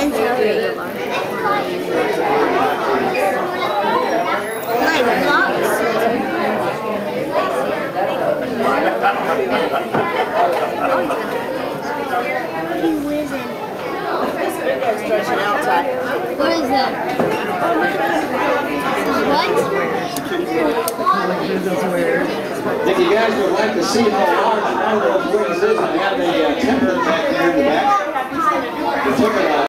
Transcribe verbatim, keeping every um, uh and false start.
Mine's regular. Like blocks. He's whizzing. What is that? What? If you guys would like to see how large one of those wings is, I have a uh, template back there in the back.